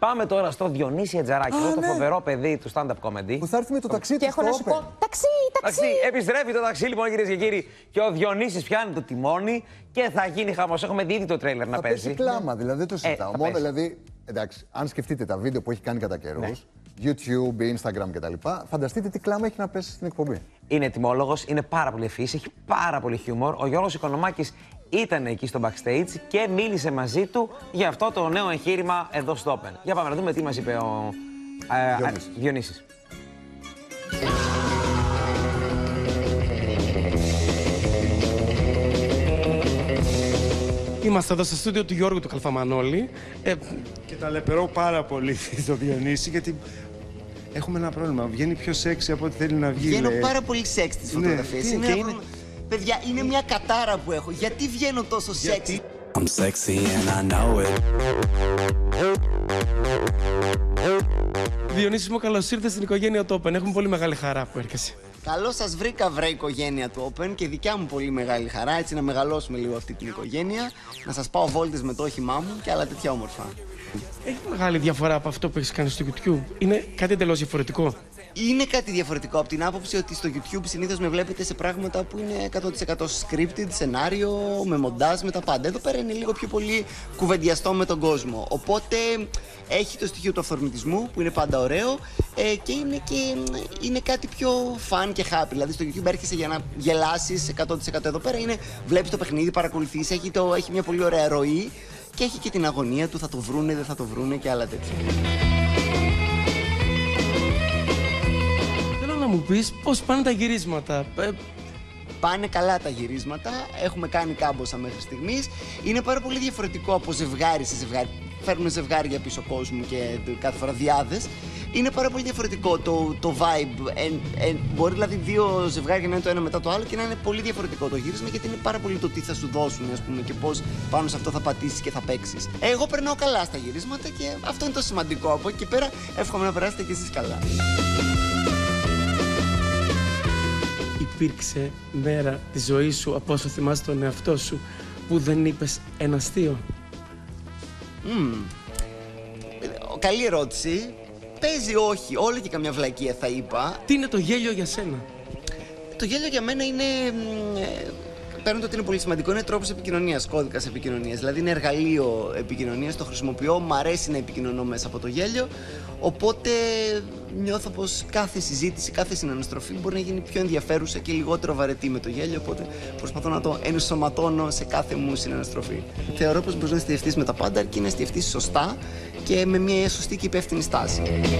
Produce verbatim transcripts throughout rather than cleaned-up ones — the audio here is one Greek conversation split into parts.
Πάμε τώρα στο Διονύση Ετζαράκη, αυτό το ναι. φοβερό παιδί του stand-up comedy. Που θα έρθει με το ταξί του. Και έχω να σου πω, ταξί, ταξί. Επιστρέφει το ταξί λοιπόν, κυρίες και κύριοι. Και ο Διονύσης πιάνει το τιμόνι και θα γίνει χαμός. Έχουμε δει ήδη το τρέιλερ να θα παίζει. πέσει κλάμα, δηλαδή δεν το συζητάω. Ε, Μόνο πέσει. δηλαδή, εντάξει, αν σκεφτείτε τα βίντεο που έχει κάνει κατά καιρούς, ναι. YouTube, Instagram κτλ., φανταστείτε τι κλάμα έχει να πέσει στην εκπομπή. Είναι ετοιμόλογος, είναι πάρα πολύ ευφύης, έχει πάρα πολύ χιούμορ. Ο Γιώργος Οικονομάκης ήταν εκεί στο backstage και μίλησε μαζί του για αυτό το νέο εγχείρημα εδώ στο Open. Για πάμε να δούμε τι μας είπε ο ε, Διονύσης. Διονύσης. Είμαστε εδώ στο στούντιο του Γιώργου του Καλφαμανόλη. Ε, Και ταλαιπωρώ πάρα πολύ το Διονύση, γιατί έχουμε ένα πρόβλημα. Βγαίνει πιο σεξι από ό,τι θέλει να βγει. Βγαίνω λέει. πάρα πολύ σεξ στις Ναι, φωτογραφίες. τι- Είναι και ένα είναι- πρόβλημα. Παιδιά, είναι μια κατάρα που έχω. Γιατί βγαίνω τόσο σεξ? I'm sexy and I know it. Διονύση μου, καλώς ήρθες στην οικογένεια του Open. Έχουμε πολύ μεγάλη χαρά που έρχεσαι. Καλώς σας βρήκα, βρε οικογένεια του Open, και δικιά μου πολύ μεγάλη χαρά. Έτσι να μεγαλώσουμε λίγο αυτή την οικογένεια. Να σας πάω βόλτες με το όχημά μου και άλλα τέτοια όμορφα. Έχει μεγάλη διαφορά από αυτό που έχεις κάνει στο YouTube. Είναι κάτι εντελώς διαφορετικό. Είναι κάτι διαφορετικό από την άποψη ότι στο YouTube συνήθως με βλέπετε σε πράγματα που είναι εκατό τοις εκατό scripted, σενάριο, με μοντάζ, με τα πάντα. Εδώ πέρα είναι λίγο πιο πολύ κουβεντιαστό με τον κόσμο. Οπότε έχει το στοιχείο του αυθορμητισμού που είναι πάντα ωραίο ε, και, είναι και είναι κάτι πιο fun και happy. Δηλαδή στο YouTube έρχεσαι για να γελάσεις εκατό τοις εκατό. Εδώ πέρα είναι, βλέπεις το παιχνίδι, παρακολουθείς, έχει, το, έχει μια πολύ ωραία ροή και έχει και την αγωνία του, θα το βρούνε, δεν θα το βρούνε και άλλα τέτοια. Θέλω να μου πεις πώς πάνε τα γυρίσματα. Ε, Πάνε καλά τα γυρίσματα, έχουμε κάνει κάμποσα μέχρι στιγμής. Είναι πάρα πολύ διαφορετικό από ζευγάρι σε ζευγάρι. Φέρνουμε ζευγάρια πίσω κόσμου και κάθε φορά διάδες. Είναι πάρα πολύ διαφορετικό το, το vibe. Εν, εν, μπορεί δηλαδή δύο ζευγάρια να είναι το ένα μετά το άλλο και να είναι πολύ διαφορετικό το γύρισμα, γιατί είναι πάρα πολύ το τι θα σου δώσουν, ας πούμε, και πώς πάνω σε αυτό θα πατήσεις και θα παίξεις. Εγώ περνάω καλά στα γυρίσματα και αυτό είναι το σημαντικό. Από εκεί και πέρα εύχομαι να περάσετε κι εσείς καλά. Υπήρξε μέρα της ζωής σου, από όσο θυμάσαι τον εαυτό σου, που δεν είπες ένα αστείο. Mm. Καλή ερώτηση. Παίζει όχι, όλο και καμιά βλακεία θα είπα. Τι είναι το γέλιο για σένα? Το γέλιο για μένα είναι, ε, πέραν το ότι είναι πολύ σημαντικό, είναι τρόπος επικοινωνίας, κώδικας επικοινωνίας. Δηλαδή είναι εργαλείο επικοινωνίας, το χρησιμοποιώ, μ' αρέσει να επικοινωνώ μέσα από το γέλιο. Οπότε νιώθω πως κάθε συζήτηση, κάθε συναναστροφή μπορεί να γίνει πιο ενδιαφέρουσα και λιγότερο βαρετή με το γέλιο. Οπότε προσπαθώ να το ενσωματώνω σε κάθε μου συναναστροφή. Θεωρώ πως μπορείς να εστιευτείς με τα πάντα, αρκεί να εστιευτείς σωστά και με μια σωστή και υπεύθυνη στάση.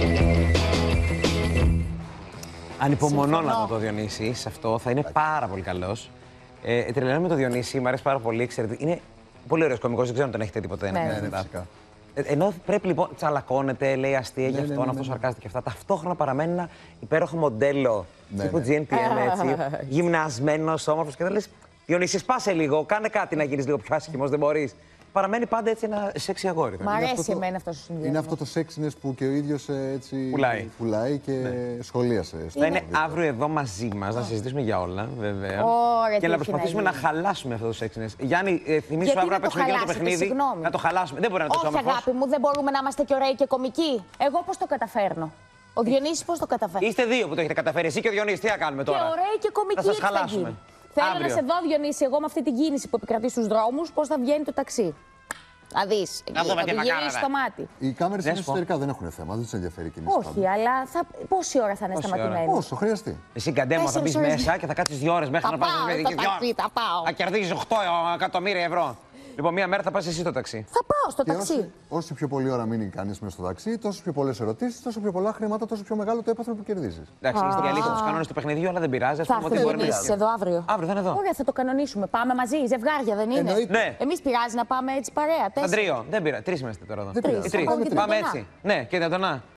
Ανυπομονώ να δω το Διονύση σε αυτό, θα είναι πάρα πολύ καλός. Ε, τρελαίνω με το Διονύση, μου αρέσει πάρα πολύ, ξέρετε. Είναι πολύ ωραίος κωμικός, δεν ξέρω αν τον έχετε τίποτα ένα. Ναι, Ναι, ναι, φυσικά. Ε, ενώ πρέπει λοιπόν, τσαλακώνεται, λέει αστεία για ναι, αυτόν, ναι, ναι, αυτό ναι. σαρκάζεται και αυτά. Ταυτόχρονα παραμένει ένα υπέροχο μοντέλο Ναι, τύπου ναι. τζι εν τι εμ, έτσι. Γυμνασμένος, όμορφος και θα λες, Διονύση, σπάσε λίγο, κάνε κάτι να γίνεις λίγο πιο άσχημος, δεν μπορείς. Παραμένει πάντα έτσι ένα σεξι αγόρι. Μ' αρέσει εμένα αυτό ο Είναι συνδυασμός. αυτό το sexiness που και ο ίδιος ε, έτσι Πουλάει. πουλάει και σχολίασε. στο Θα είναι βίντεο. αύριο εδώ μαζί μας, να συζητήσουμε για όλα, βέβαια. Ωραία, και τι να έχει προσπαθήσουμε να να, γίνει. χαλάσουμε αυτό το sexiness. Γιάννη, ε, θυμίσου Γιατί αύριο να να το παίξουμε εκείνο το χαλάσετε, παιχνίδι. συγγνώμη. Να το χαλάσουμε. Δεν μπορεί να το Όχι, όμορφος. αγάπη μου, δεν μπορούμε να είμαστε και ωραίοι και κομικοί. Εγώ πώς το καταφέρνω? Ο Διονύσης πώς το καταφέρνει? Είστε δύο που το έχετε καταφέρει. Εσύ και ο Διονύσης, τι να κάνουμε τώρα. Και ωραίοι και κομικοί. Θα σας τι θα χαλάσουμε. γίνει? Θέλω Αύριο. να σε δω, Διονύση, εγώ με αυτή την κίνηση που επικρατεί στους δρόμους, πώς θα βγαίνει το ταξί. Να δεις, Να εκεί, δούμε θα τι του θα γυρίσεις κάνουμε. το μάτι. Οι κάμερες Δεν είναι σου πω. εσωτερικά, δεν έχουν θέμα, δεν τους ενδιαφέρει η κίνηση. Όχι, αλλά θα... πόση ώρα θα είναι Πόση σταματημένοι? Όσο χρειαστεί. Εσύ καντέμο θα Τέσσερις μπει ώρες. μέσα και θα κάτσεις δύο ώρες μέχρι Θα να πας πάω με στο ταξί, θα πάω. Θα κερδίζεις οκτώ εκατομμύρια ευρώ. Λοιπόν, μία μέρα θα πας εσύ στο ταξί. Θα πάω στο Και ταξί. όσο, όσο πιο πολλή ώρα μείνει κανείς μέσα στο ταξί, τόσο πιο πολλές ερωτήσεις, τόσο πιο πολλά χρήματα, τόσο πιο μεγάλο το έπαθρο που κερδίζεις. Εντάξει, είστε αλήθεια τους κανόνες του παιχνιδιού, αλλά δεν πειράζει. Ας Θα πούμε έρθει ότι ο μπορεί να Διονύσης εδώ αύριο. Αύριο θα είναι εδώ. Ωραία, θα το κανονίσουμε. Πάμε μαζί, ζευγάρια δεν είναι? Εννοείται. Ναι. Εμείς πειράζει να πάμε έτσι παρέα. Τέσσερα. Αντρίο, δεν πειράζει. Τρεις είμαστε τώρα εδώ. Δεν Τρεις. πειράζει. Τρεις. Πάμε και τρεις. Πάμε Αντωνά. έτσι. Ναι, και την Αντωνά.